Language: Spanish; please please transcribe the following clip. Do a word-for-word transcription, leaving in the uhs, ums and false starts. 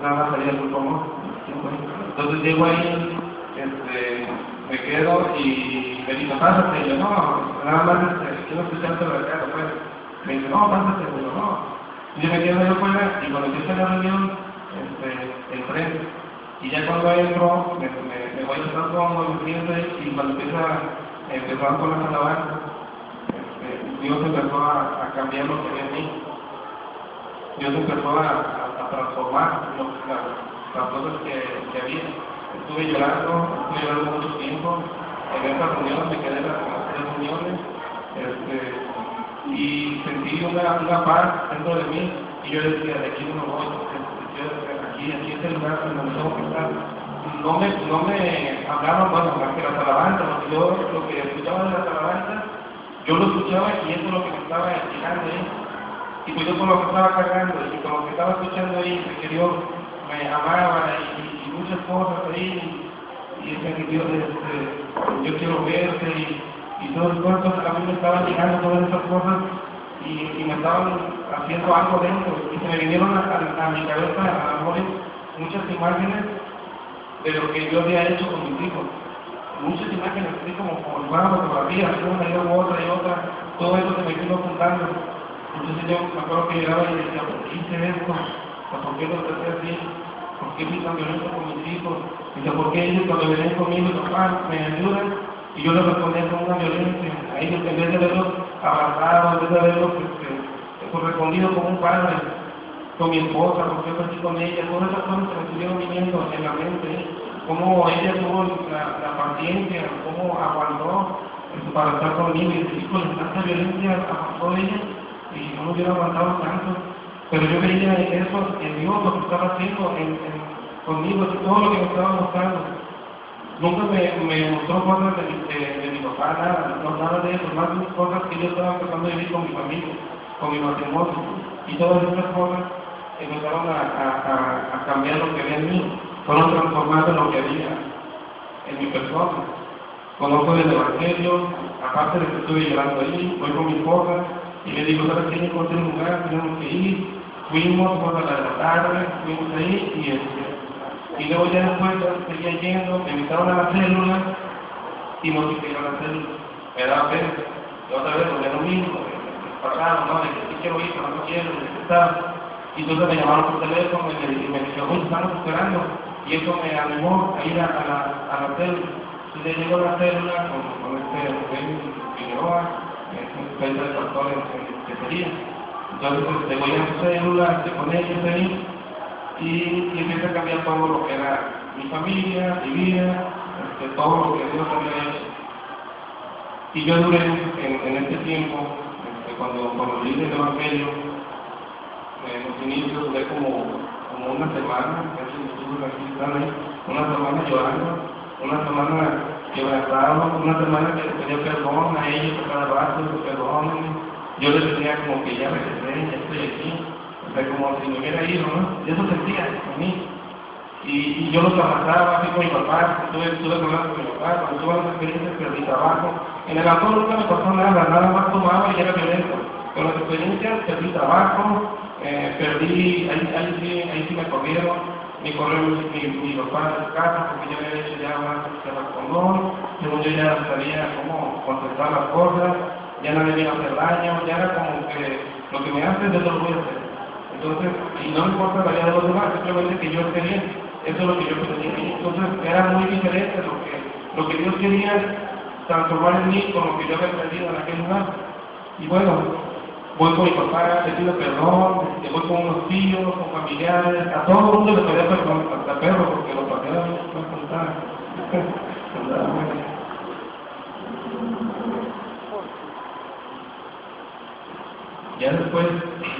nada salía muy cómodo. Entonces llego ahí, este, me quedo y me dice, pásate, y yo no, nada más este, quiero escucharte la cara, pues. Me dice, no, pásate, y yo no. Y yo me quedo ahí afuera y cuando empieza la reunión, este, entré. Y ya cuando entro, me, me, me voy a estar con los clientes y cuando empieza, empezaron con las alabanzas, este, Dios empezó a, a cambiar lo que había en mí. Dios empezó a, a, a transformar lo, la, las cosas que, que había. Estuve llorando, estuve llorando mucho tiempo. En esta reunión me quedé en las tres reuniones este, y sentí una, una paz dentro de mí. Y yo decía, de aquí no me voy, yo, aquí, aquí es el lugar donde me tengo que estar. No me, no me hablaban, bueno, más que las alabanzas, lo que yo lo que escuchaba de las alabanzas, yo lo escuchaba y eso es lo que me estaba llegando ahí. Y pues yo con lo que estaba cargando y con lo que estaba escuchando ahí, que Dios me amaba y, y muchas cosas ahí, y, y decía que Dios, este, yo quiero verte y, y todas las cosas, a mí me estaban llegando todas esas cosas y, y me estaban haciendo algo dentro y se me vinieron a, a, a mi cabeza a lo mejor muchas imágenes de lo que yo había hecho con mis hijos. Muchas imágenes así como, como una fotografía, una y otra y otra, todo eso se me vino juntando. Entonces yo me acuerdo que llegaba y decía, ¿por qué hice esto? ¿Por qué lo traté así? ¿Por qué fui tan violento con mis hijos? Dice, ¿por qué ellos cuando venían conmigo y papá me ayudan? Y yo les respondía con una violencia. A ellos en vez de verlos abrazados, en vez de verlos este, correspondido como un padre, con mi esposa, porque yo crecí con ella, todas esas cosas se me estuvieron viniendo en la mente, ¿eh? Cómo ella tuvo la, la paciencia, cómo aguantó eso, para estar conmigo y con tanta violencia aguantó ella y no me hubiera aguantado tanto, pero yo veía eso en Dios, lo que estaba haciendo en, en, conmigo, todo lo que me estaba mostrando. Nunca me, me mostró cosas de, de, de mi papá, nada, no nada de eso, más de cosas que yo estaba empezando a vivir con mi familia, con mi matrimonio, y todas estas cosas empezaron a, a, a, a cambiar lo que había en mí, fueron transformando lo que había en mi persona. Conozco el Evangelio, aparte de que estuve llorando ahí, voy con mi esposa, y le digo, ¿sabes qué? Encontré un lugar, tenemos que ir, fuimos, por la de la tarde, fuimos ahí, y este, y luego ya después ya seguía yendo, me invitaron a la célula, y no quise ir a la célula, me daba pena, y otra vez volví a lo mismo, pasado, ¿no? De que sí quiero ir, pero no quiero, necesitaba. Y entonces me llamaron por teléfono y me, y me dijeron, oye, estamos esperando. Y eso me animó a ir a, a, la, a la célula. Entonces llego a la célula con, con este Rubén Figueroa, es un centro de pastores en Quesería. Entonces este, voy a la célula, estoy con ellos ahí, y, y empiezo a cambiar todo lo que era mi familia, mi vida, este, todo lo que Dios había hecho. Y yo duré en, en este tiempo, este, cuando, cuando leí el Evangelio, en los inicios duré como, como una semana, casi estuve aquí, están ahí, una semana llorando, una semana quebrantado, una semana que les pedía perdón a ellos a cada rato, que perdonen. Yo les decía como que ya regresé, ya estoy aquí, o sea, como si me hubiera ido, ¿no? Y eso sentía a mí. Y, y yo los abrazaba así con mi papá, estuve, estuve hablando con mi papá, cuando tuve las experiencias perdí trabajo. En el alcohol nunca me pasó nada, nada más tomaba y era violento. Con las experiencias perdí trabajo, eh, perdí, ahí, ahí, sí, ahí sí me corrieron, me corrió mi, mi, mi papá de su casa porque yo había hecho ya más que respondón, según yo ya sabía cómo contestar las cosas, ya nadie me iba a hacer daño, ya era como que lo que me hace yo lo voy a hacer. Entonces, y no me importa la vida de los demás, simplemente que yo esté bien, eso es lo que yo quería. Entonces era muy diferente lo que, lo que Dios quería transformar en mí con lo que yo había aprendido en aquel lugar. Y bueno, voy con mi papá, le pido perdón, voy con unos tíos, con familiares, a todo el mundo le pedía perdón, hasta perro, porque los pateaban no contaban. Ya después